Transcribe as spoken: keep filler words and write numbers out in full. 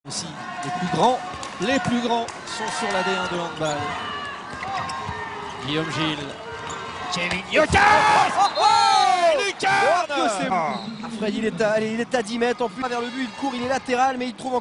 Aussi, les plus grands, les plus grands sont sur la D un de handball. Guillaume Gilles. Kevin Nyokas. Oh, oh, oh Lucas. Oh, c'est bon. Fred, il est, à, il est à dix mètres en plus vers le but, il court, il est latéral, mais il trouve encore